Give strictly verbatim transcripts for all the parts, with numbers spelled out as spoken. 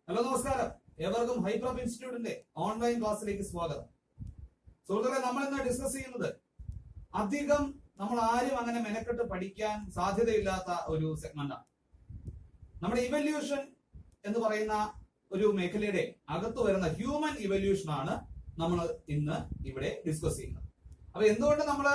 Hello നമസ്കാരം, ഏവർക്കും ഹൈപ്രബ് ഇൻസ്റ്റിറ്റ്യൂട്ടിന്റെ ഓൺലൈൻ ക്ലാസ്സിലേക്ക് സ്വാഗതം. സുഹൃത്തുക്കളെ, നമ്മൾ ഇന്ന് ഡിസ്കസ് ചെയ്യുന്നത് അധികം നമ്മൾ ആരും അങ്ങനെ മെനക്കെട്ട് പഠിക്കാൻ സാധ്യതയില്ലാത്ത ഒരു സെഗ്മെന്റാണ്. നമ്മുടെ ഇവല്യൂഷൻ എന്ന് പറയുന്ന ഒരു മേഖലയുടെ അകത്ത് വരുന്ന ഹ്യൂമൻ ഇവല്യൂഷൻ ആണ് നമ്മൾ ഇന്ന് ഇവിടെ ഡിസ്കസ് ചെയ്യുന്നത്. അപ്പൊ എന്തുകൊണ്ട് നമ്മൾ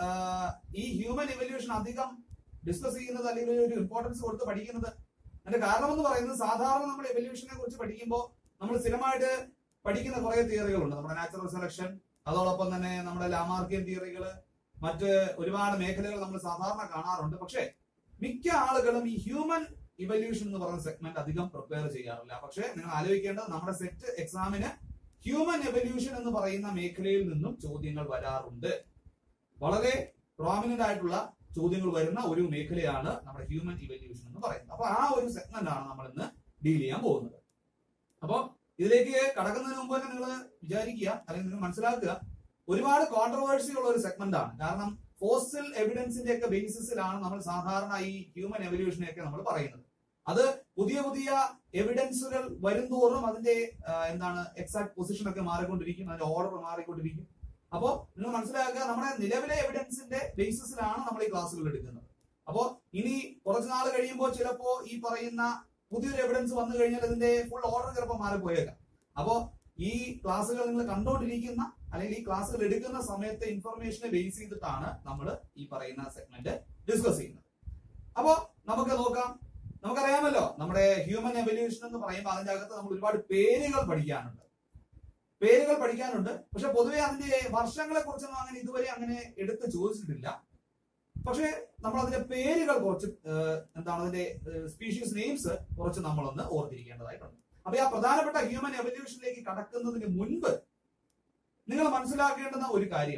ഈ ഹ്യൂമൻ ഇവല്യൂഷൻ അധികം ഡിസ്കസ് ചെയ്യുന്നത് അല്ലെങ്കിൽ ഒരു ഇമ്പോർട്ടൻസ് കൊടുത്ത് പഠിക്കുന്നത്? അതിന്റെ കാരണം എന്ന് പറയുന്നത്, സാധാരണ നമ്മൾ എവല്യൂഷനെ കുറിച്ച് പഠിക്കുമ്പോൾ നമ്മൾ സ്ഥിരമായിട്ട് പഠിക്കുന്ന കുറെ തിയറികളുണ്ട്. നമ്മുടെ നാച്ചുറൽ സെലക്ഷൻ, അതോടൊപ്പം തന്നെ നമ്മുടെ ലാമാർക്കിയൻ തിയറികൾ, മറ്റ് ഒരുപാട് മേഖലകൾ നമ്മൾ സാധാരണ കാണാറുണ്ട്. പക്ഷേ മിക്ക ആളുകളും ഈ ഹ്യൂമൻ ഇവല്യൂഷൻ എന്ന് പറയുന്ന സെഗ്മെന്റ് അധികം പ്രിപ്പയർ ചെയ്യാറില്ല. പക്ഷേ നിങ്ങൾ ആലോചിക്കേണ്ടത്, നമ്മുടെ സെറ്റ് എക്സാമിന് ഹ്യൂമൻ എവല്യൂഷൻ എന്ന് പറയുന്ന മേഖലയിൽ നിന്നും ചോദ്യങ്ങൾ വരാറുണ്ട്. വളരെ പ്രോമിനന്റ് ആയിട്ടുള്ള ചോദ്യങ്ങൾ വരുന്ന ഒരു മേഖലയാണ് നമ്മുടെ ഹ്യൂമൻ ഇവല്യൂഷൻ എന്ന് പറയുന്നത്. അപ്പൊ ആ ഒരു സെഗ്മെന്റ് ആണ് നമ്മൾ ഇന്ന് ഡീൽ ചെയ്യാൻ പോകുന്നത്. അപ്പൊ ഇതിലേക്ക് കടക്കുന്നതിന് മുമ്പ് തന്നെ നിങ്ങൾ വിചാരിക്കുക, അല്ലെങ്കിൽ നിങ്ങൾ മനസ്സിലാക്കുക, ഒരുപാട് കോൺട്രവേഴ്സി ഉള്ള ഒരു സെഗ്മെന്റ് ആണ്. കാരണം ഫോസിൽ എവിഡൻസിന്റെ ഒക്കെ ബേസിസിലാണ് നമ്മൾ സാധാരണ ഈ ഹ്യൂമൻ എവല്യൂഷനെ ഒക്കെ നമ്മൾ പറയുന്നത്. അത് പുതിയ പുതിയ എവിഡൻസുകൾ വരുംതോറും അതിന്റെ എന്താണ് എക്സാക്ട് പൊസിഷൻ ഒക്കെ മാറിക്കൊണ്ടിരിക്കും, അതിന്റെ ഓർഡർ മാറിക്കൊണ്ടിരിക്കും. അപ്പോ നിങ്ങൾ മനസ്സിലാക്കുക, നമ്മുടെ നിലവിലെ എവിഡൻസിന്റെ ബേസിസിലാണ് നമ്മൾ ഈ ക്ലാസ്സുകൾ എടുക്കുന്നത്. അപ്പോ ഇനി കുറച്ചു നാൾ കഴിയുമ്പോൾ ചിലപ്പോ ഈ പറയുന്ന പുതിയൊരു എവിഡൻസ് വന്നു കഴിഞ്ഞാൽ അതിന്റെ ഫുൾ ഓർഡർ ചിലപ്പോൾ മാറിപ്പോയേക്കാം. അപ്പോ ഈ ക്ലാസ്സുകൾ നിങ്ങൾ കണ്ടുകൊണ്ടിരിക്കുന്ന അല്ലെങ്കിൽ ഈ ക്ലാസ്സുകൾ എടുക്കുന്ന സമയത്തെ ഇൻഫർമേഷനെ ബേസ് ചെയ്തിട്ടാണ് നമ്മൾ ഈ പറയുന്ന സെഗ്മെന്റ് ഡിസ്കസ് ചെയ്യുന്നത്. അപ്പോ നമുക്ക് നോക്കാം. നമുക്കറിയാമല്ലോ, നമ്മുടെ ഹ്യൂമൻ എവല്യൂഷൻ എന്ന് പറയുമ്പോൾ അതിന്റെ അകത്ത് നമ്മൾ ഒരുപാട് പേരുകൾ പഠിക്കാനുണ്ട് പേരുകൾ പഠിക്കാനുണ്ട് പക്ഷെ പൊതുവെ അതിന്റെ വർഷങ്ങളെ കുറിച്ചൊന്നും അങ്ങനെ ഇതുവരെ അങ്ങനെ എടുത്ത് ചോദിച്ചിട്ടില്ല. പക്ഷെ നമ്മൾ അതിന്റെ പേരുകൾ കുറച്ച് എന്താണ് അതിന്റെ സ്പീഷീസ് നെയിംസ് കുറച്ച് നമ്മളൊന്ന് ഓർത്തിരിക്കേണ്ടതായിട്ടുണ്ട്. അപ്പൊ ആ പ്രധാനപ്പെട്ട ഹ്യൂമൻ എവല്യൂഷനിലേക്ക് കടക്കുന്നതിന് മുൻപ് നിങ്ങൾ മനസ്സിലാക്കേണ്ടുന്ന ഒരു കാര്യം,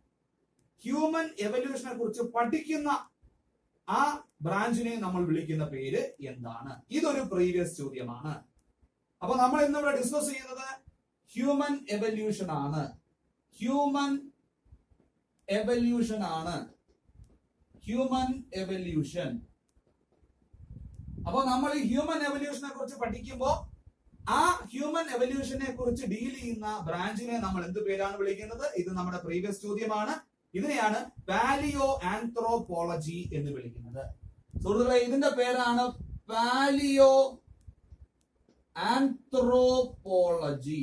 ഹ്യൂമൻ എവല്യൂഷനെ കുറിച്ച് പഠിക്കുന്ന ആ ബ്രാഞ്ചിനെ നമ്മൾ വിളിക്കുന്ന പേര് എന്താണ്? ഇതൊരു പ്രീവിയസ് ചോദ്യമാണ്. അപ്പൊ നമ്മൾ ഇന്നിവിടെ ഡിസ്കസ് ചെയ്യുന്നത് ഹ്യൂമൻ എവല്യൂഷൻ ആണ്. ഹ്യൂമൻ എവല്യൂഷൻ ആണ് ഹ്യൂമൻ എവല്യൂഷൻ. അപ്പൊ നമ്മൾ ഈ ഹ്യൂമൻ എവല്യൂഷനെ കുറിച്ച് പഠിക്കുമ്പോൾ ആ ഹ്യൂമൻ എവല്യൂഷനെ കുറിച്ച് ഡീൽ ചെയ്യുന്ന ബ്രാഞ്ചിനെ നമ്മൾ എന്ത് പേരാണ് വിളിക്കുന്നത്? ഇത് നമ്മുടെ പ്രീവിയസ് ചോദ്യമാണ്. ഇതിനെയാണ് പാലിയോ ആന്ത്രോപോളജി എന്ന് വിളിക്കുന്നത്. സുഹൃത്തുക്കളെ, ഇതിന്റെ പേരാണ് പാലിയോ ആന്ത്രോപോളജി.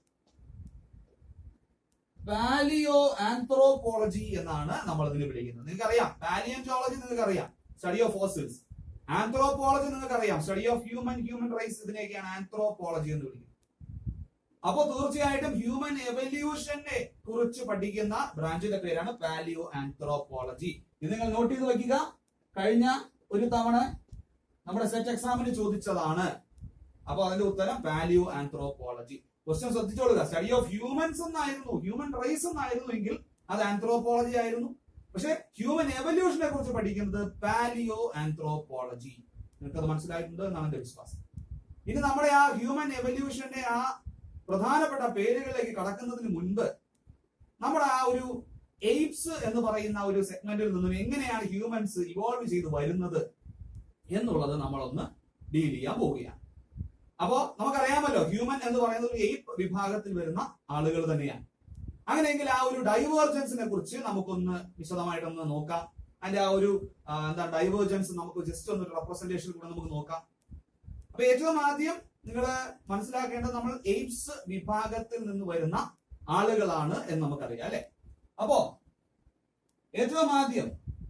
പാലിയോ ആന്ത്രോപോളജി എന്നാണ് നമ്മൾ ഇതിനെ വിളിക്കുന്നത്. നിങ്ങൾക്കറിയാം, പാലിയോന്റോളജി നിങ്ങൾക്കറിയാം, സ്റ്റഡി ഓഫ് ഫോസിൽസ്. ആന്ത്രോപോളജി നിങ്ങൾക്കറിയാം, study of human human race. ഇതിനെയൊക്കെയാണ് ആന്ത്രോപോളജി എന്ന് വിളിക്കുന്നത്. അപ്പൊ തീർച്ചയായിട്ടും ഹ്യൂമൻ എവല്യൂഷനെ കുറിച്ച് പഠിക്കുന്ന ബ്രാഞ്ചിന്റെ പേരാണ് പാലിയോ ആന്ത്രോപോളജി. ഇത് നിങ്ങൾ നോട്ട് ചെയ്ത് വെക്കുക. കഴിഞ്ഞ ഒരു തവണ നമ്മുടെ സെറ്റ് എക്സാമിന് ചോദിച്ചതാണ്. അപ്പൊ അതിന്റെ ഉത്തരം പാലിയോ ആന്ത്രോപോളജി. ക്വസ്റ്റ്യൻ ശ്രദ്ധിച്ചോളുക. സ്റ്റഡി ഓഫ് ഹ്യൂമൻസ് എന്നായിരുന്നു, ഹ്യൂമൻ റൈസ് എന്നായിരുന്നു എങ്കിൽ അത് ആന്ത്രോപോളജി ആയിരുന്നു. പക്ഷെ ഹ്യൂമൻ എവല്യൂഷനെ കുറിച്ച് പഠിക്കുന്നത് പാലിയോ ആന്ത്രോപോളജി. നിങ്ങൾക്കത് മനസ്സിലായിട്ടുണ്ട് എന്നാണ് എന്റെ വിശ്വാസം. ഇനി നമ്മുടെ ആ ഹ്യൂമൻ എവല്യൂഷന്റെ ആ പ്രധാനപ്പെട്ട പേരുകളിലേക്ക് കടക്കുന്നതിന് മുൻപ് നമ്മുടെ ആ ഒരു എയ്പ്സ് എന്ന് പറയുന്ന ഒരു സെഗ്മെന്റിൽ നിന്നും എങ്ങനെയാണ് ഹ്യൂമൻസ് ഇവോൾവ് ചെയ്ത് വരുന്നത് എന്നുള്ളത് നമ്മളൊന്ന് ഡീൽ ചെയ്യാൻ പോവുകയാണ്. അപ്പോ നമുക്കറിയാമല്ലോ, ഹ്യൂമൻ എന്ന് പറയുന്നത് ഒരു എയ്പ്പ് വിഭാഗത്തിൽ വരുന്ന ആളുകൾ തന്നെയാണ്. അങ്ങനെയെങ്കിൽ ആ ഒരു ഡൈവേർജൻസിനെ കുറിച്ച് നമുക്കൊന്ന് വിശദമായിട്ടൊന്ന് നോക്കാം. അതിന്റെ ആ ഒരു എന്താ ഡൈവേർജൻസ് നമുക്ക് ജസ്റ്റ് ഒന്ന് റെപ്രസെന്റേഷൻ കൂടെ നമുക്ക് നോക്കാം. അപ്പൊ ഏറ്റവും ആദ്യം നിങ്ങൾ മനസ്സിലാക്കേണ്ടത്, നമ്മൾ എയ്പ്സ് വിഭാഗത്തിൽ നിന്ന് വരുന്ന ആളുകളാണ് എന്ന് നമുക്കറിയാം, അല്ലെ? അപ്പോ ഏറ്റവും ആദ്യം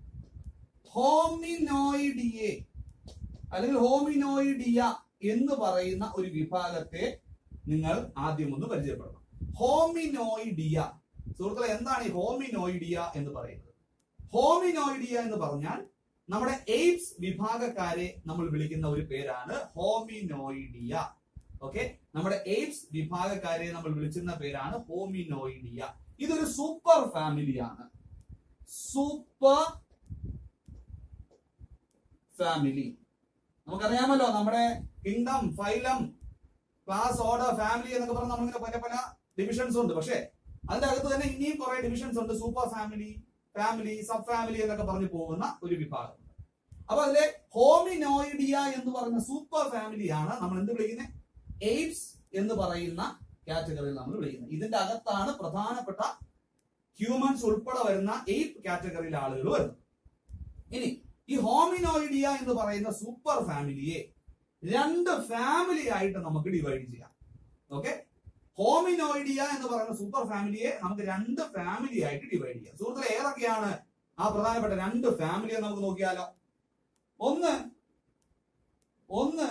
ഹോമിനോയിഡിയെ അല്ലെങ്കിൽ ഹോമിനോയിഡിയ എന്ന് പറയുന്ന ഒരു വിഭാഗത്തെ നിങ്ങൾ ആദ്യം ഒന്ന് പരിചയപ്പെടണം. ഹോമിനോയിഡിയ. സുഹൃത്തുക്കളെ, എന്താണ് ഈ ഹോമിനോയിഡിയ എന്ന് പറയുന്നത്? ഹോമിനോയിഡിയ എന്ന് പറഞ്ഞാൽ നമ്മുടെ എയ്പ്സ് വിഭാഗക്കാരെ നമ്മൾ വിളിക്കുന്ന ഒരു പേരാണ് ഹോമിനോയിഡിയ. ഓക്കെ, നമ്മുടെ എയ്പ്സ് വിഭാഗക്കാരെ നമ്മൾ വിളിക്കുന്ന പേരാണ് ഹോമിനോയിഡിയ. ഇതൊരു സൂപ്പർ ഫാമിലിയാണ്. Super family. നമുക്കറിയാമല്ലോ, നമ്മുടെ kingdom, phylum, class, order, family എന്നൊക്കെ പറഞ്ഞാൽ നമ്മളിങ്ങനെ പല പല ഡിവിഷൻസ് ഉണ്ട്. പക്ഷെ അതിന്റെ അകത്ത് തന്നെ ഇനിയും കുറെ ഡിവിഷൻസ് ഉണ്ട്. Super family, family, sub family എന്നൊക്കെ പറഞ്ഞു പോകുന്ന ഒരു വിഭാഗം. അപ്പൊ അതിലെ ഹോമിനോയിഡിയ എന്ന് പറയുന്ന സൂപ്പർ ഫാമിലിയാണ് നമ്മൾ എന്ത് വിളിക്കുന്നത്? എയ്പ്സ് എന്ന് പറയുന്ന കാറ്റഗറിയിൽ നമ്മൾ വിളിക്കുന്നത്. ഇതിന്റെ അകത്താണ് പ്രധാനപ്പെട്ട ഹ്യൂമൻസ് ഉൾപ്പെടെ വരുന്ന എയ്പ് കാറ്റഗറിയിലെ ആളുകൾ വരുന്നത്. ഇനി ഈ ഹോമിനോയിഡിയ എന്ന് പറയുന്ന സൂപ്പർ ഫാമിലിയെ രണ്ട് ഫാമിലി ആയിട്ട് നമുക്ക് ഡിവൈഡ് ചെയ്യാം. ഓക്കെ, ഹോമിനോയിഡിയ എന്ന് പറയുന്ന സൂപ്പർ ഫാമിലിയെ നമുക്ക് രണ്ട് ഫാമിലി ആയിട്ട് ഡിവൈഡ് ചെയ്യാം. സുഹൃത്തുക്കളെ, ഏതൊക്കെയാണ് ആ പ്രധാനപ്പെട്ട രണ്ട് ഫാമിലിയെ നമുക്ക് നോക്കിയാലോ? ഒന്ന് ഒന്ന്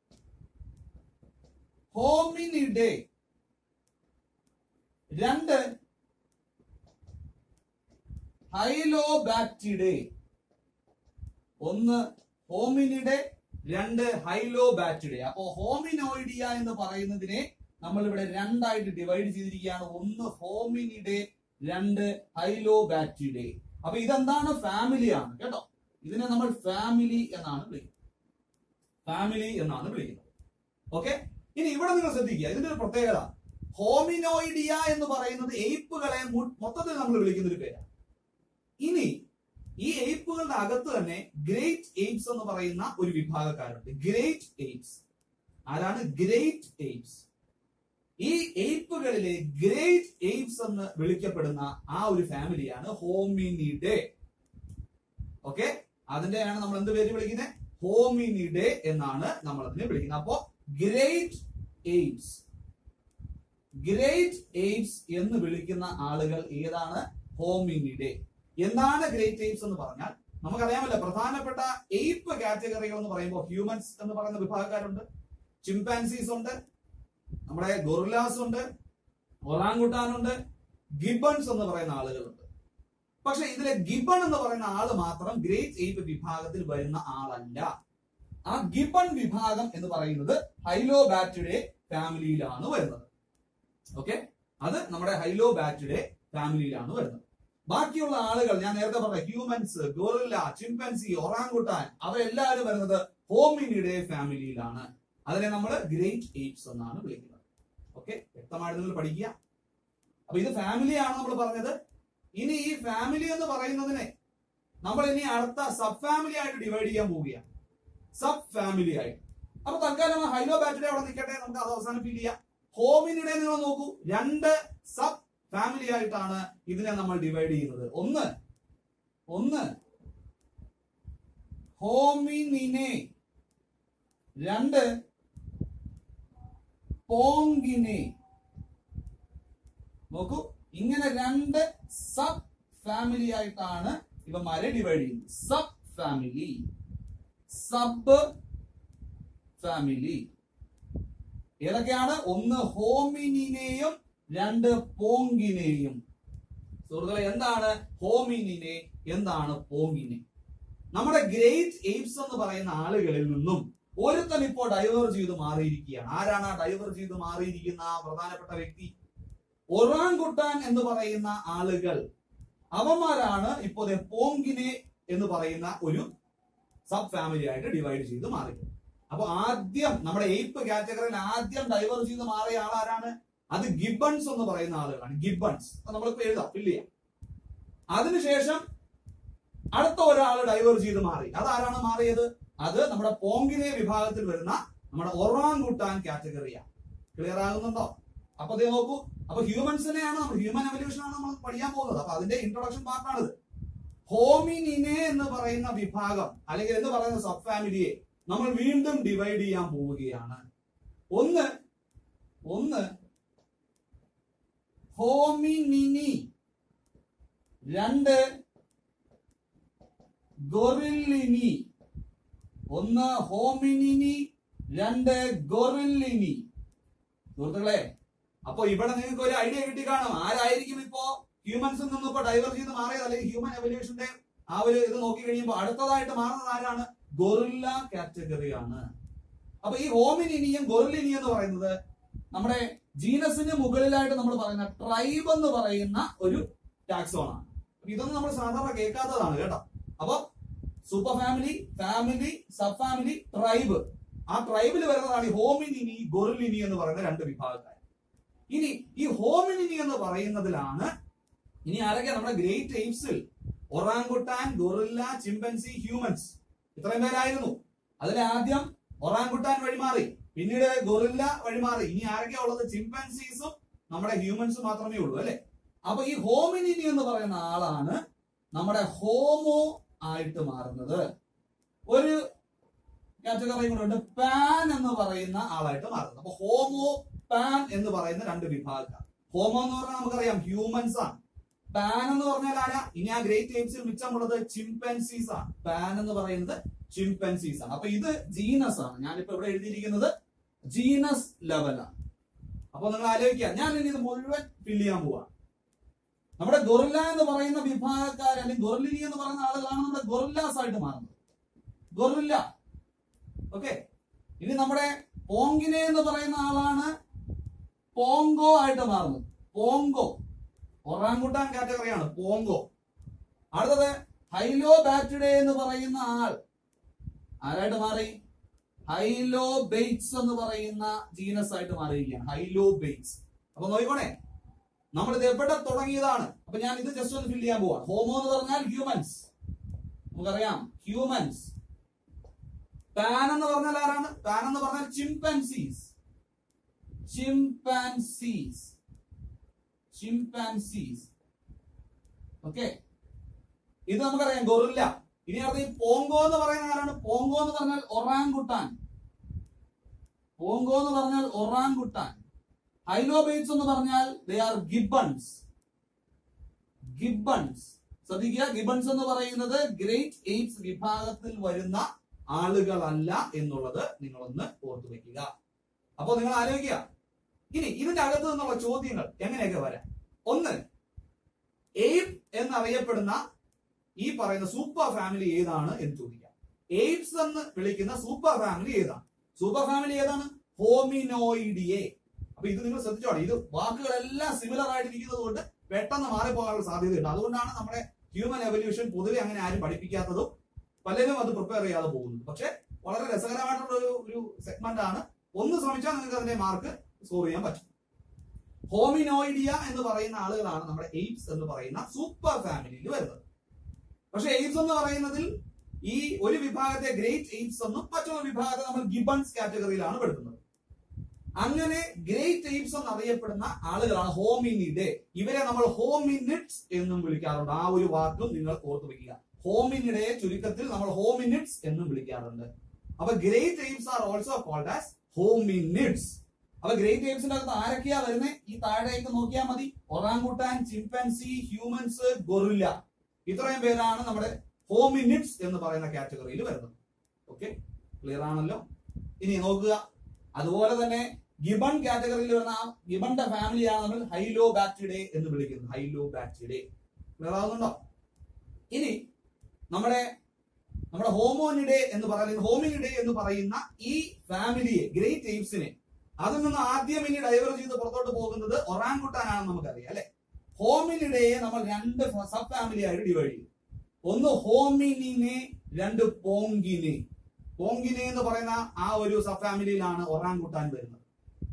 ഹോമിനിഡേ, രണ്ട് ഹൈലോബാക്റ്റിഡേ. ഒന്ന് ഹോമിനിഡേ, രണ്ട് ഹൈലോബാക്റ്റിഡേ. അപ്പോ ഹോമിനോയിഡിയ എന്ന് പറയുന്നതിനെ നമ്മൾ ഇവിടെ രണ്ടായിട്ട് ഡിവൈഡ് ചെയ്തിരിക്കുകയാണ്. ഒന്ന് ഹോമിനിഡേ, രണ്ട് ഹൈലോബാക്റ്റിഡേ. അപ്പൊ ഇതെന്താണ്? ഫാമിലിയാണ് കേട്ടോ. ഇതിനെ നമ്മൾ ഫാമിലി എന്നാണ് വിളിക്കുന്നത്. ഫാമിലി എന്നാണ് വിളിക്കുന്നത്. ഓക്കെ, ഇനി ഇവിടെ നിങ്ങൾ ശ്രദ്ധിക്കുക, ഇതിന്റെ ഒരു പ്രത്യേകത, ഹോമിനോയിഡിയ എന്ന് പറയുന്നത് എയ്പ്പുകളെ മൊത്തത്തിൽ നമ്മൾ വിളിക്കുന്ന ഒരു പേരാണ്. ഇനി ഈ എയ്പ്പുകളുടെ അകത്ത് തന്നെ ഗ്രേറ്റ് എയ്പ്സ് എന്ന് പറയുന്ന ഒരു വിഭാഗക്കാരുണ്ട്. ഗ്രേറ്റ് എയ്പ്സ് ആരാണ്? Great apes. ഈ എയ്പ്പുകളിലെ ഗ്രേറ്റ് എയ്പ്സ് എന്ന് വിളിക്കപ്പെടുന്ന ആ ഒരു ഫാമിലിയാണ് ഹോമിനിഡേ. ഓക്കെ, അതിന്റെയാണ് നമ്മൾ എന്ത് പേര് വിളിക്കുന്നത്? ഹോമിനിഡേ എന്നാണ് നമ്മൾ അതിനെ വിളിക്കുന്നത്. അപ്പോ ഗ്രേറ്റ് എയ്പ്സ്, ഗ്രേറ്റ് എയ്പ്സ് എന്ന് വിളിക്കുന്ന ആളുകൾ ഏതാണ്? ഹോമിനിഡേ. എന്താണ് ഗ്രേറ്റ് എയ്പ്സ് എന്ന് പറഞ്ഞാൽ നമുക്കറിയാമല്ലോ, പ്രധാനപ്പെട്ട എയ്പ്പ് കാറ്റഗറികൾ എന്ന് പറയുമ്പോൾ ഹ്യൂമൻസ് എന്ന് പറയുന്ന വിഭാഗക്കാരുണ്ട്, ചിമ്പാൻസീസ് ഉണ്ട്, നമ്മുടെ ഗൊറില്ലാസ് ഉണ്ട്, ഒറാങ്കുട്ടാൻ ഉണ്ട്, ഗിബൺസ് എന്ന് പറയുന്ന ആളുകളുണ്ട്. പക്ഷെ ഇതിലെ ഗിബൺ എന്ന് പറയുന്ന ആള് മാത്രം ഗ്രേറ്റ് എയ്പ്പ് വിഭാഗത്തിൽ വരുന്ന ആളല്ല. ആ ഗിബൺ വിഭാഗം എന്ന് പറയുന്നത് ഹൈലോബാക്റ്റിഡേ ഫാമിലിയിലാണ് വരുന്നത്. ഓക്കെ, അത് നമ്മുടെ ഹൈലോബാക്റ്റിഡേ ഫാമിലിയിലാണ് വരുന്നത്. ബാക്കിയുള്ള ആളുകൾ ഞാൻ നേരത്തെ പറഞ്ഞ ഹ്യൂമൻസ്, ഗൊറില്ല, ചിമ്പൻസി, ഒറാങ്കുട്ടാൻ അവരെല്ലാവരും വരുന്നത് ഹോമിനിഡേ ഫാമിലിയിലാണ്. അതിനെ നമ്മൾ ഗ്രേറ്റ് എയ്പ്സ് എന്നാണ് വിളിക്കുന്നത്. ഓക്കെ, വ്യക്തമായിട്ട് നിങ്ങൾ പഠിക്കുക. അപ്പൊ ഇത് ഫാമിലിയാണ് നമ്മൾ പറഞ്ഞത്. ഇനി ഈ ഫാമിലി എന്ന് പറയുന്നതിനെ നമ്മൾ ഇനി അടുത്ത സബ് ഫാമിലി ആയിട്ട് ഡിവൈഡ് ചെയ്യാൻ പോവുകയാണ്. സബ് ഫാമിലി ആയിട്ട്. അപ്പൊ തൽക്കാലം ഹൈലോബാക്റ്റിഡേ അവിടെ നിൽക്കട്ടെ, നമുക്ക് അത് അവസാനം ഫീൽ ചെയ്യാം. ഹോമിനിഡേ നിങ്ങൾ നോക്കൂ, രണ്ട് സബ് ഫാമിലി ആയിട്ടാണ് ഇതിനെ നമ്മൾ ഡിവൈഡ് ചെയ്യുന്നത്. ഒന്ന് ഒന്ന് ഹോമിനിനെ, രണ്ട് പോങ്കിനെ. നോക്കൂ, ഇങ്ങനെ രണ്ട് സബ് ഫാമിലി ആയിട്ടാണ് ഇവന്മാരെ ഡിവൈഡ് ചെയ്യുന്നത്. സബ് ഫാമിലി, സബ് ഫാമിലി ഏതൊക്കെയാണ്? ഒന്ന് ഹോമിനിനെയും രണ്ട് പോങ്കിനെയും. സുഹൃത്തുക്കളെ, എന്താണ് ഹോമിനിനെ, എന്താണ് പോങ്കിനെ? നമ്മുടെ ഗ്രേറ്റ് എയ്പ്സ് എന്ന് പറയുന്ന ആളുകളിൽ നിന്നും ഒരുത്തൻ ഇപ്പോൾ ഡൈവേർജ് ചെയ്ത് മാറിയിരിക്കുകയാണ്. ആരാണ് ആ ഡൈവേർജ് ചെയ്ത് മാറിയിരിക്കുന്ന പ്രധാനപ്പെട്ട വ്യക്തി? ഒറാങ്കുട്ടാൻ എന്ന് പറയുന്ന ആളുകൾ. അവന്മാരാണ് ഇപ്പോൾ പോങ്കിനെ എന്ന് പറയുന്ന ഒരു സബ് ഫാമിലി ആയിട്ട് ഡിവൈഡ് ചെയ്ത് മാറി. അപ്പൊ ആദ്യം നമ്മുടെ എയ്പ്പ് കാറ്റഗറിയിൽ ആദ്യം ഡൈവേർജ് ചെയ്ത് മാറിയ ആൾ ആരാണ്? അത് ഗിബൺസ് എന്ന് പറയുന്ന ആളുകളാണ്. ഗിബൺസ് നമ്മളിപ്പോ എഴുതാം, ഫില്ല് ചെയ്യാം. അതിനുശേഷം അടുത്ത ഒരാൾ ഡൈവേർജ് ചെയ്ത് മാറി. അതാരാണ് മാറിയത്? അത് നമ്മുടെ പോങ്കിനെ വിഭാഗത്തിൽ വരുന്ന നമ്മുടെ ഒറാങ്കുട്ടാൻ കാറ്റഗറിയാണ്. ക്ലിയർ ആകുന്നുണ്ടോ? അപ്പൊ അതേ നോക്കൂ, അപ്പൊ ഹ്യൂമൻസിനെയാണ് നമ്മൾ ഹ്യൂമൻ എവല്യൂഷൻ ആണ് നമ്മൾ പഠിക്കാൻ പോകുന്നത്. അപ്പൊ അതിന്റെ ഇൻട്രൊഡക്ഷൻ പാർട്ടാണിത്. ഹോമിനിനെ എന്ന് പറയുന്ന വിഭാഗം അല്ലെങ്കിൽ എന്ന് പറയുന്ന സബ് ഫാമിലിയെ നമ്മൾ വീണ്ടും ഡിവൈഡ് ചെയ്യാൻ പോവുകയാണ്. ഒന്ന് ഒന്ന് ഹോമിനിനി, രണ്ട് ഗൊറില്ലിനി. ഒന്ന് ഹോമിനിനി, രണ്ട് ഗൊറില്ലിനി. സുഹൃത്തുക്കളെ, അപ്പൊ ഇവിടെ നിങ്ങൾക്ക് ഒരു ഐഡിയ കിട്ടി കാണും ആരായിരിക്കും ഇപ്പോ ഹ്യൂമൻസിൽ നിന്നും ഇപ്പൊ ഡൈവേർജ് ചെയ്ത് മാറിയത്, അല്ലെങ്കിൽ ഹ്യൂമൻ എവല്യൂഷന്റെ ആ ഒരു ഇത് നോക്കി കഴിയുമ്പോൾ അടുത്തതായിട്ട് മാറുന്നത് ആരാണ്? ഗൊറില്ല കാറ്റഗറിയാണ്. അപ്പൊ ഈ ഹോമിനിനിയും ഗൊറില്ലിനി എന്ന് പറയുന്നത് നമ്മുടെ ജീനസിന് മുകളിലായിട്ട് നമ്മൾ പറയുന്ന ട്രൈബ് എന്ന് പറയുന്ന ഒരു ടാക്സോണാണ്. ഇതൊന്നും നമ്മൾ സാധാരണ കേൾക്കാത്തതാണ് കേട്ടോ. അപ്പൊ super family, family, sub family, tribe. ആ ട്രൈബിൽ വരുന്നതാണ് ഈ ഹോമിനിനി, ഗൊറില്ലിനി എന്ന് പറയുന്ന രണ്ട് വിഭാഗക്കാർ. ഇനി ഈ ഹോമിനിനി എന്ന് പറയുന്നതിലാണ് ഇനി ആരൊക്കെ നമ്മുടെ ഗ്രേറ്റ് എയ്പ്സിൽ ഒറാങ്കുട്ടാൻ, ഗൊറില്ല, ചിമ്പൻസി, ഹ്യൂമൻസ് ഇത്രയും പേരായിരുന്നു. അതിൽ ആദ്യം ഒറാങ്കുട്ടാൻ വഴി മാറി, പിന്നീട് ഗൊറില്ല വഴിമാറി. ഇനി ആരൊക്കെയാ ഉള്ളത്? ചിമ്പൻസീസും നമ്മുടെ ഹ്യൂമൻസും മാത്രമേ ഉള്ളൂ അല്ലെ. അപ്പൊ ഈ ഹോമിനിനി എന്ന് പറയുന്ന ആളാണ് നമ്മുടെ ഹോമോ ആയിട്ട് മാറുന്നത്. ഒരു കാറ്റഗറി കൂടെ ഉണ്ട്, പാൻ എന്ന് പറയുന്ന ആളായിട്ട് മാറുന്നത്. അപ്പൊ ഹോമോ പാൻ എന്ന് പറയുന്ന രണ്ട് വിഭാഗം. ഹോമോ എന്ന് പറഞ്ഞാൽ നമുക്കറിയാം ഹ്യൂമൻസ് ആണ്. പാൻ എന്ന് പറഞ്ഞാൽ ആരാ? ഇനി ആ ഗ്രേറ്റ് ഏപ്സിൽ മിച്ചമുള്ളത് ചിമ്പൻസീസ് ആണ്. പാൻ എന്ന് പറയുന്നത് ചിമ്പൻസീസ് ആണ്. അപ്പൊ ഇത് ജീനസ് ആണ്. ഞാനിപ്പോ ഇവിടെ എഴുതിയിരിക്കുന്നത് ജീനസ് ലെവലാണ്. അപ്പൊ നിങ്ങൾ ആലോചിക്കുക, ഞാൻ ഇനി ഇത് മുഴുവൻ ഫില്ല് ചെയ്യാൻ പോവാ. നമ്മുടെ ഗൊറില്ല എന്ന് പറയുന്ന വിഭാഗക്കാർ അല്ലെങ്കിൽ ഗൊറില്ലിനി എന്ന് പറയുന്ന ആളുകളാണ് നമ്മുടെ ഗൊറില്ലാസ് ആയിട്ട് മാറുന്നത്. ഗൊറില്ല. ഓക്കെ. ഇനി നമ്മുടെ പോങ്കിനെ എന്ന് പറയുന്ന ആളാണ് പോങ്കോ ആയിട്ട് മാറുന്നത്. പോങ്കോ ഒറാങ്കുട്ടാൻ കാറ്റഗറിയാണ് പോങ്കോ. അടുത്തത് ഹൈലോ ബാറ്റിഡേ എന്ന് പറയുന്ന ആൾ ആരായിട്ട് മാറി? ഹൈലോ ബെയ്റ്റ്സ് എന്ന് പറയുന്ന ജീനസ് ആയിട്ട് മാറിയിരിക്കുകയാണ്. Hylobates. അപ്പൊ നോക്കിക്കോണേ, നമ്മളിത് എവിടെ തുടങ്ങിയതാണ്? അപ്പൊ ഞാൻ ഇത് ജസ്റ്റ് ഒന്ന് ഫിൽ ചെയ്യാൻ പോവാ. ഹോമോ എന്ന് പറഞ്ഞാൽ ഹ്യൂമൻസ്, നമുക്കറിയാം ഹ്യൂമൻസ്. പാൻ എന്ന് പറഞ്ഞാൽ ആരാണ്? പാൻ എന്ന് പറഞ്ഞാൽ ചിമ്പൻസീസ്. ചിമ്പൻസീസ് ചിമ്പൻസീസ് ഓക്കെ. ഇത് നമുക്കറിയാം ഗൊറില്ല. ഇനി അടുത്ത പോങ്കോ എന്ന് പറയുന്ന ആരാണ്? പോങ്കോ എന്ന് പറഞ്ഞാൽ ഒറാങ്കുട്ടാൻ. പോങ്കോ എന്ന് പറഞ്ഞാൽ ഒറാങ്കുട്ടാൻ. ഹൈലോബേറ്റ്സ് എന്ന് പറഞ്ഞാൽ ദേ ആർ ഗിബൺസ്. ഗിബൺസ് ശ്രദ്ധിക്കുക, ഗിബൺസ് എന്ന് പറയുന്നത് ഗ്രേറ്റ് എയ്പ്സ് വിഭാഗത്തിൽ വരുന്ന ആളുകളല്ല എന്നുള്ളത് നിങ്ങളൊന്ന് ഓർത്തു വെക്കുക. അപ്പൊ നിങ്ങൾ ആലോചിക്കുക, ഇനി ഇതിന്റെ അകത്ത് നിന്നുള്ള ചോദ്യങ്ങൾ എങ്ങനെയൊക്കെ വരാം. ഒന്ന്, എയ്പ് എന്നറിയപ്പെടുന്ന ഈ പറയുന്ന സൂപ്പർ ഫാമിലി ഏതാണ് എന്ന് ചോദിക്കാം. എയ്പ്സ് എന്ന് വിളിക്കുന്ന സൂപ്പർ ഫാമിലി ഏതാണ്? സൂപ്പർ ഫാമിലി ഏതാണ്? ഹോമിനോയിഡിയെ. അപ്പൊ ഇത് നിങ്ങൾ ശ്രദ്ധിച്ചോളൂ, ഇത് വാക്കുകളെല്ലാം സിമിലർ ആയിട്ടിരിക്കുന്നത് കൊണ്ട് പെട്ടെന്ന് മാറിപ്പോകാനുള്ള സാധ്യതയുണ്ട്. അതുകൊണ്ടാണ് നമ്മുടെ ഹ്യൂമൻ എവല്യൂഷൻ പൊതുവെ അങ്ങനെ ആരും പഠിപ്പിക്കാത്തതും പലരും അത് പ്രിപ്പയർ ചെയ്യാതെ പോകുന്നത്. പക്ഷെ വളരെ രസകരമായിട്ടുള്ള ഒരു ഒരു സെഗ്മെന്റ് ആണ്. ഒന്ന് ശ്രമിച്ചാൽ നിങ്ങൾക്ക് അതിന്റെ മാർക്ക് സ്കോർ ചെയ്യാൻ പറ്റും. ഹോമിനോയിഡിയ എന്ന് പറയുന്ന ആളുകളാണ് നമ്മുടെ എയ്പ്സ് എന്ന് പറയുന്ന സൂപ്പർ ഫാമിലിയിൽ വരുന്നത്. പക്ഷെ എയ്പ്സ് എന്ന് പറയുന്നതിൽ ഈ ഒരു വിഭാഗത്തെ ഗ്രേറ്റ് എയ്പ്സ് എന്നും മറ്റൊരു വിഭാഗത്തെ നമ്മൾ ഗിബൺസ് കാറ്റഗറിയിലാണ് പെടുത്തുന്നത്. അങ്ങനെ ഗ്രേറ്റ് എയ്പ്സ് എന്നറിയപ്പെടുന്ന ആളുകളാണ് ഹോമിനിഡെ. ഇവരെ നമ്മൾ ഹോമിനിഡ്സ് എന്നും വിളിക്കാറുണ്ട്. ആ ഒരു വാക്കും നിങ്ങൾ ഓർത്തു വെക്കുക. ഹോമിനിഡയെ ചുരുക്കത്തിൽ നമ്മൾ ഹോമിനിഡ്സ് എന്നും വിളിക്കാറുണ്ട്. അപ്പൊ great apes are also called as hominids. അപ്പൊ ഗ്രേറ്റ് എയ്പ്സിന്റെ അകത്ത് ആരൊക്കെയാ വരുന്നത്? ഈ താഴേക്ക് നോക്കിയാൽ മതി. ഒറാങ്കുട്ടാൻ, ചിമ്പൻസി, ഹ്യൂമൻസ്, ഗൊറില്ല, ഇത്രയും പേരാണ് നമ്മുടെ ഹോമിനിഡ്സ് എന്ന് പറയുന്ന കാറ്റഗറിയിൽ വരുന്നത്. ഓക്കെ, ക്ലിയർ ആണല്ലോ? ഇനി നോക്കുക, അതുപോലെ തന്നെ ഗിബൺ കാറ്റഗറിയിൽ വരുന്ന ആ ഗിബന്റെ ഫാമിലിയാണ് നമ്മൾ ഹൈലോ ബാറ്റിഡേ എന്ന് വിളിക്കുന്നത്. ഹൈലോ ബാറ്റിഡേ ക്ലിയർ ആവുന്നുണ്ടോ? ഇനി നമ്മുടെ നമ്മുടെ ഹോമോനിഡേ എന്ന് പറയുന്ന ഹോമിനിഡേ എന്ന് പറയുന്ന ഈ ഫാമിലിയെ ഗ്രേറ്റ് എയ്പ്സിനെ അതിൽ നിന്ന് ആദ്യം ഇനി ഡൈവേർജ് ചെയ്ത് പുറത്തോട്ട് പോകുന്നത് ഒറാങ്കുട്ടാനാണെന്ന് നമുക്കറിയാം അല്ലെ. ഹോമിനിഡയെ നമ്മൾ രണ്ട് സബ് ഫാമിലി ആയിട്ട് ഡിവൈഡ് ചെയ്യും. ഒന്ന് ഹോമിനിനെ, രണ്ട് പോങ്കിനെ. പോങ്കിനെ എന്ന് പറയുന്ന ആ ഒരു സബ് ഫാമിലിയിലാണ് ഒറാങ്കുട്ടാൻ വരുന്നത്.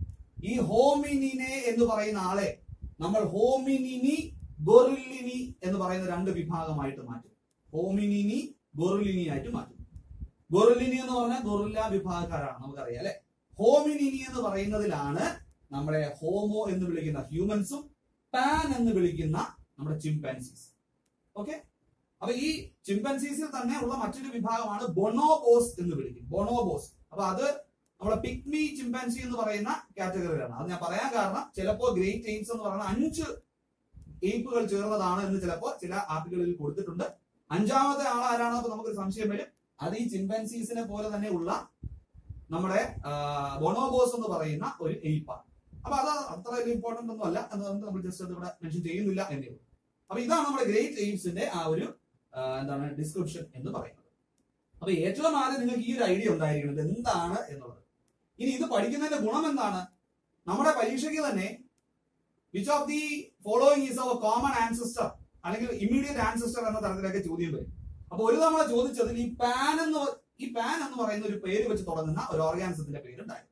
ഈ ഹോമിനിനെ എന്ന് പറയുന്ന ആളെ നമ്മൾ ഹോമിനിനി, ഗൊറില്ലിനി എന്ന് പറയുന്ന രണ്ട് വിഭാഗമായിട്ട് മാറ്റും. ഹോമിനിനി, ഗൊറില്ലിനി ആയിട്ട് മാറ്റും. ഗൊറില്ലിനി എന്ന് പറഞ്ഞാൽ ഗൊറില്ല വിഭാഗക്കാരാണ്, നമുക്കറിയാം അല്ലെ. ഹോമിനിനി എന്ന് പറയുന്നതിലാണ് നമ്മുടെ ഹോമോ എന്ന് വിളിക്കുന്ന ഹ്യൂമൻസും പാൻ എന്ന് വിളിക്കുന്ന നമ്മുടെ ചിമ്പൻസീസ്. ഓക്കെ, അപ്പൊ ഈ ചിമ്പൻസീസിൽ തന്നെ ഉള്ള മറ്റൊരു വിഭാഗമാണ് ബൊണോബോസ് എന്ന് വിളിക്കും. ബൊണോബോസ്. അപ്പൊ അത് നമ്മുടെ പിഗ്മി ചിമ്പൻസി എന്ന് പറയുന്ന കാറ്റഗറിയിലാണ്. അത് ഞാൻ പറയാൻ കാരണം ചിലപ്പോ ഗ്രേറ്റ് എയ്പ്സ് എന്ന് പറയുന്ന അഞ്ച് എയ്പ്പുകൾ ചേർന്നതാണ് എന്ന് ചിലപ്പോ ചില ആർട്ടിക്കിളിൽ കൊടുത്തിട്ടുണ്ട്. അഞ്ചാമത്തെ ആൾ ആരാണ്? അപ്പൊ നമുക്കൊരു സംശയം വരും. അത് ഈ ചിമ്പൻസീസിനെ പോലെ തന്നെ ഉള്ള നമ്മുടെ ബൊണോബോസ് എന്ന് പറയുന്ന ഒരു എയ്പ്പാണ്. അപ്പൊ അത് അത്ര ഒരു ഇമ്പോർട്ടന്റ് ഒന്നും അല്ല എന്നുകൊണ്ട് നമ്മൾ ജസ്റ്റ് അത് ഇവിടെ മെൻഷൻ ചെയ്യുന്നില്ല എന്നേ ഉള്ളൂ. അപ്പൊ ഇതാണ് നമ്മുടെ ഗ്രേറ്റ് എയ്പ്സിന്റെ ആ ഒരു എന്താണ് ഡിസ്ക്രിപ്ഷൻ എന്ന് പറയുന്നത്. അപ്പൊ ഏറ്റവും ആദ്യം നിങ്ങൾക്ക് ഈ ഒരു ഐഡിയ ഉണ്ടായിരിക്കുന്നത് എന്താണ് എന്നുള്ളത്. ഇനി ഇത് പഠിക്കുന്നതിന്റെ ഗുണം എന്താണ്? നമ്മുടെ പരീക്ഷയ്ക്ക് തന്നെ which of the following is our common ancestor അല്ലെങ്കിൽ ഇമ്മീഡിയറ്റ് ആൻസിസ്റ്റർ എന്ന തരത്തിലൊക്കെ ചോദ്യം വരും. അപ്പൊ ഒരു തവണ ചോദിച്ചതിൽ ഈ പാൻ എന്ന് ഈ പാൻ എന്ന് പറയുന്ന ഒരു പേര് വെച്ച് തുടങ്ങുന്ന ഒരു ഓർഗാനിസത്തിന്റെ പേരുണ്ടായിരുന്നു.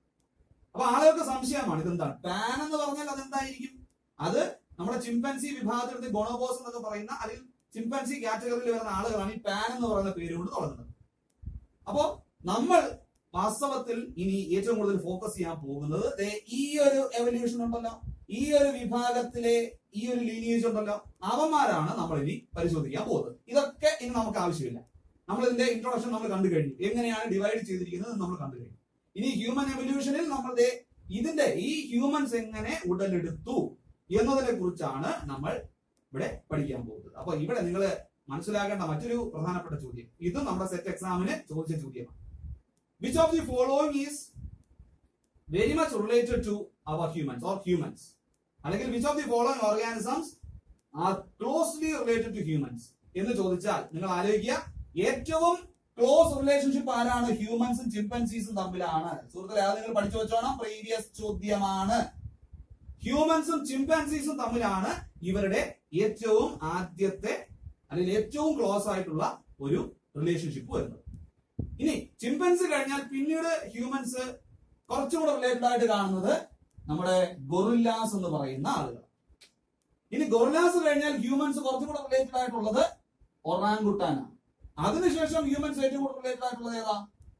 അപ്പൊ ആളുകൾക്ക് സംശയമാണ് ഇതെന്താണ് പാൻ എന്ന് പറഞ്ഞാൽ അതെന്തായിരിക്കും? അത് നമ്മുടെ ചിമ്പൻസി വിഭാഗത്തിൽ ബൊണോബോസ് എന്നൊക്കെ പറയുന്ന അല്ലെങ്കിൽ ചിമ്പൻസി കാറ്റഗറിയിൽ വരുന്ന ആളുകളാണ് ഈ പാൻ എന്ന് പറയുന്ന പേര് കൊണ്ട് തുടങ്ങുന്നത്. അപ്പോ നമ്മൾ വാസ്തവത്തിൽ ഇനി ഏറ്റവും കൂടുതൽ ഫോക്കസ് ചെയ്യാൻ പോകുന്നത് ദേ ഈ ഒരു എവല്യൂഷൻ ഉണ്ടല്ലോ, ഈ ഒരു വിഭാഗത്തിലെ ഈ ഒരു ലീനിയേജ് ഉണ്ടല്ലോ, അവന്മാരാണ് നമ്മൾ ഇനി പരിശോധിക്കാൻ പോകുന്നത്. ഇതൊക്കെ ഇനി നമുക്ക് ആവശ്യമില്ല. നമ്മൾ ഇതിന്റെ ഇൻട്രൊഡക്ഷൻ നമ്മൾ കണ്ടു കഴിഞ്ഞു, എങ്ങനെയാണ് ഡിവൈഡ് ചെയ്തിരിക്കുന്നത് നമ്മൾ കണ്ടു കഴിഞ്ഞു. ഇനി ഹ്യൂമൻ എവല്യൂഷനിൽ നമ്മൾ ഇതിന്റെ ഈ ഹ്യൂമൻസ് എങ്ങനെ ഉടലെടുത്തു എന്നതിനെ കുറിച്ചാണ് നമ്മൾ ഇവിടെ പഠിക്കാൻ പോകുന്നത്. അപ്പൊ ഇവിടെ നിങ്ങൾ മനസ്സിലാക്കേണ്ട മറ്റൊരു പ്രധാനപ്പെട്ട ചോദ്യം, ഇത് നമ്മുടെ സെറ്റ് എക്സാമിന് ചോദിച്ച ചോദ്യമാണ്. Which of the following is very much related to our humans or humans, അല്ലെങ്കിൽ which of the following organisms are closely related to humans എന്ന് ചോദിച്ചാൽ നിങ്ങൾ ആലോചിക്കുക, ഏറ്റവും ക്ലോസ് റിലേഷൻഷിപ്പ് ആരാണ്? ഹ്യൂമൻസും ചിമ്പൻസീസും തമ്മിലാണ്. സുഹൃത്തുക്കളെ, അത് നിങ്ങൾ പഠിച്ചു വെച്ചോണം, പ്രീവിയസ് ചോദ്യമാണ്. ഹ്യൂമൻസും ചിമ്പൻസീസും തമ്മിലാണ് ഇവരുടെ ഏറ്റവും ആദ്യത്തെ അല്ലെങ്കിൽ ഏറ്റവും ക്ലോസ് ആയിട്ടുള്ള ഒരു റിലേഷൻഷിപ്പ് വരുന്നത്. ഇനി ചിമ്പൻസി കഴിഞ്ഞാൽ പിന്നീട് ഹ്യൂമൻസ് കുറച്ചുകൂടെ റിലേറ്റഡ് ആയിട്ട് കാണുന്നത് നമ്മുടെ ഗൊറില്ലാസ് എന്ന് പറയുന്ന ആളുകൾ. ഇനി ഗൊറില്ലാസ് കഴിഞ്ഞാൽ ഹ്യൂമൻസ് കുറച്ചുകൂടെ റിലേറ്റഡ് ആയിട്ടുള്ളത് ഒറാങ്കുട്ടാനാണ്. അതിനുശേഷം ഹ്യൂമൻസ് ഏറ്റവും കൂടുതൽ റിലേറ്റഡ് ആയിട്ടുള്ളത് ഏതാ?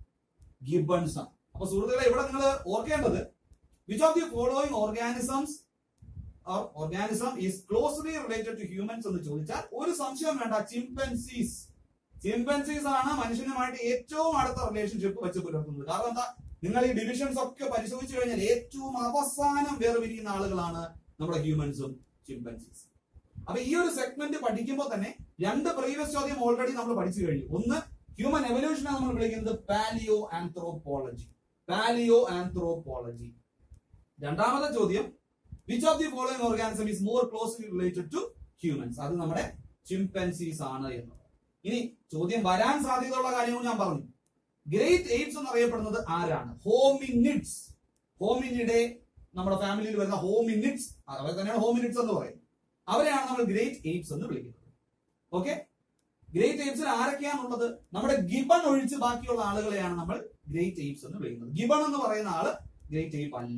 ഗിബൺസ് ആണ്. അപ്പൊ സുഹൃത്തുക്കളെ, ഇവിടെ നിങ്ങൾ ഓർക്കേണ്ടത് which of the following organisms or organism is closely related to humans എന്ന് ചോദിച്ചാൽ ഒരു സംശയം വേണ്ട, ചിമ്പൻസീസ്. ചിമ്പൻസീസ് ആണ് മനുഷ്യനുമായിട്ട് ഏറ്റവും അടുത്ത റിലേഷൻഷിപ്പ് വെച്ച് പുലർത്തുന്നത്. കാരണം എന്താ, നിങ്ങൾ ഈ ഡിവിഷൻസ് ഒക്കെ പരിശോധിച്ചു കഴിഞ്ഞാൽ ഏറ്റവും അവസാനം വേർപിരിയുന്ന ആളുകളാണ് നമ്മുടെ ഹ്യൂമൻസും ചിമ്പൻസീസ്. അപ്പൊ ഈ ഒരു സെഗ്മെന്റ് പഠിക്കുമ്പോൾ തന്നെ രണ്ട് പ്രീവിയസ് ചോദ്യം ഓൾറെഡി നമ്മൾ പഠിച്ചു കഴിഞ്ഞു. ഒന്ന് ഹ്യൂമൻ എവല്യൂഷൻ ആണ് നമ്മൾ വിളിക്കുന്നത് പാലിയോ ആന്ത്രോപോളജി. Paleo anthropology. രണ്ടാമത്തെ ചോദ്യം which of the following organism is more closely related to humans, അത് നമ്മുടെ ചിമ്പൻസീസ് ആണ് എന്നത്. ഇനി ചോദ്യം വരാൻ സാധ്യതയുള്ള കാര്യവും ഞാൻ പറഞ്ഞു. ഗ്രേറ്റ് എയ്പ്സ് എന്നറിയപ്പെടുന്നത് ആരാണ്? ഹോമിനിഡ്സ്. ഹോമിനിഡെ നമ്മുടെ ഫാമിലിയിൽ വരുന്ന ഹോമിനിഡ്സ്, അവർ തന്നെയാണ് ഹോമിനിഡ്സ് എന്ന് പറയുന്നത്. അവരെയാണ് നമ്മൾ ഗ്രേറ്റ് എയ്പ്സ് എന്ന് വിളിക്കുന്നത്. ഓക്കെ, ഗ്രേറ്റ് എയ്പ്സിൽ ആരൊക്കെയാണുള്ളത്? നമ്മുടെ ഗിബൺ ഒഴിച്ച് ബാക്കിയുള്ള ആളുകളെയാണ് നമ്മൾ ഗ്രേറ്റ് എയ്പ്സ് എന്ന് വിളിക്കുന്നത്. ഗിബൺ എന്ന് പറയുന്ന ആള് ഗ്രേറ്റ് എയ്പ്പ് അല്ല.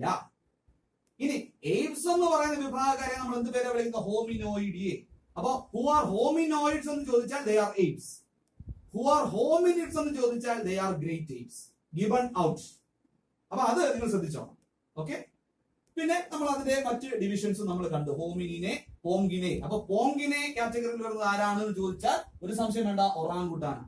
ഇനി എയ്പ്സ് എന്ന് പറയുന്ന വിഭാഗക്കാരെ നമ്മൾ എന്ത് പേരെ വിളിക്കുന്നത്? ഹോമിനോയിഡിയെ. അപ്പൊ ഹു ആർ ഹോമിനോയിഡ്സ് എന്ന് ചോദിച്ചാൽ they are apes. Who are hominids എന്ന് ചോദിച്ചാൽ they are great apes. Gibbon out. അപ്പൊ അത് നിങ്ങൾ ശ്രദ്ധിച്ചോണം. ഓക്കെ, പിന്നെ നമ്മൾ അതിന്റെ മറ്റ് ഡിവിഷൻസ് നമ്മൾ കണ്ടു. ഹോമിനിനെ, പോങ്കിനെ. അപ്പൊ പോങ്കിനെ കാറ്റഗറിയിൽ വരുന്നത് ആരാണെന്ന് ചോദിച്ചാൽ ഒരു സംശയം വേണ്ട, ഒറാങ്കുട്ടാനാണ്.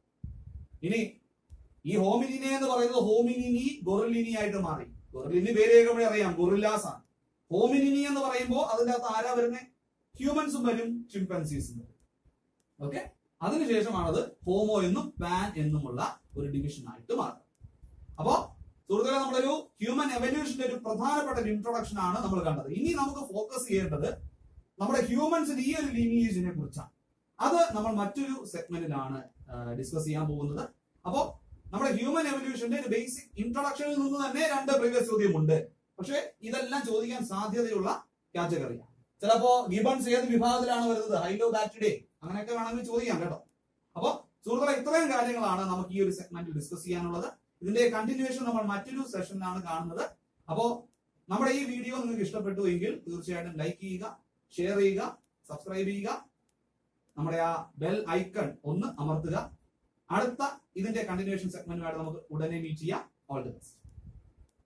ഇനി ഈ ഹോമിനിനെ എന്ന് പറയുന്നത് ഹോമിനിനി ഗൊറിലിനി ആയിട്ട് മാറി. ഗൊറിലിനി പേര് കേൾക്കുമ്പോഴേ അറിയാം, ഗൊറില്ലാസ് ആണ്. ഹോമിനിനി എന്ന് പറയുമ്പോൾ അതിന്റെ അകത്ത് ആരാ വരുന്നത്? ഹ്യൂമൻസും വരും, ചിമ്പൻസീസും വരും. ഓക്കെ, അതിനുശേഷമാണത് ഹോമോ എന്നും പാൻ എന്നുമുള്ള ഒരു ഡിവിഷൻ ആയിട്ട് മാറുന്നത്. അപ്പോ സുഹൃത്തുക്കളെ, നമ്മളൊരു ഹ്യൂമൻ എവല്യൂഷന്റെ ഒരു പ്രധാനപ്പെട്ട ഒരു ഇൻട്രൊഡക്ഷൻ ആണ് നമ്മൾ കണ്ടത്. ഇനി നമുക്ക് ഫോക്കസ് ചെയ്യേണ്ടത് നമ്മുടെ ഹ്യൂമൻസിന്റെ ഈ ഒരു ലീനിയേജിനെ കുറിച്ചാണ്. അത് നമ്മൾ മറ്റൊരു സെഗ്മെന്റിലാണ് ഡിസ്കസ് ചെയ്യാൻ പോകുന്നത്. അപ്പോ നമ്മുടെ ഹ്യൂമൻ എവല്യൂഷന്റെ ഒരു ബേസിക് ഇൻട്രൊഡക്ഷനിൽ നിന്ന് തന്നെ രണ്ട് പ്രീവിയസ് ചോദ്യമുണ്ട്. പക്ഷെ ഇതെല്ലാം ചോദിക്കാൻ സാധ്യതയുള്ള കാറ്റഗറിയാണ്. ചിലപ്പോ ഗിബൺസ് ഏത് വിഭാഗത്തിലാണ് വരുന്നത്? ഹൈലോബാക്റ്റിഡേ, അങ്ങനെയൊക്കെ വേണമെങ്കിൽ ചോദിക്കാം കേട്ടോ. അപ്പൊ സുഹൃത്തുക്കളെ, ഇത്രയും കാര്യങ്ങളാണ് നമുക്ക് ഈ ഒരു സെഗ്മെന്റിൽ ഡിസ്കസ് ചെയ്യാനുള്ളത്. ഇതിന്റെ കണ്ടിന്യൂവേഷൻ നമ്മൾ മറ്റൊരു സെഷനിലാണ് കാണുന്നത്. അപ്പോ നമ്മുടെ ഈ വീഡിയോ നിങ്ങൾക്ക് ഇഷ്ടപ്പെട്ടു എങ്കിൽ തീർച്ചയായിട്ടും ലൈക്ക് ചെയ്യുക, ഷെയർ ചെയ്യുക, സബ്സ്ക്രൈബ് ചെയ്യുക, നമ്മുടെ ആ ബെൽ ഐക്കൺ ഒന്ന് അമർത്തുക. അടുത്ത ഇതിന്റെ കണ്ടിന്യൂവേഷൻ സെഗ്മെന്റുമായിട്ട് നമുക്ക് ഉടനെ മീറ്റ് ചെയ്യാം. All the best.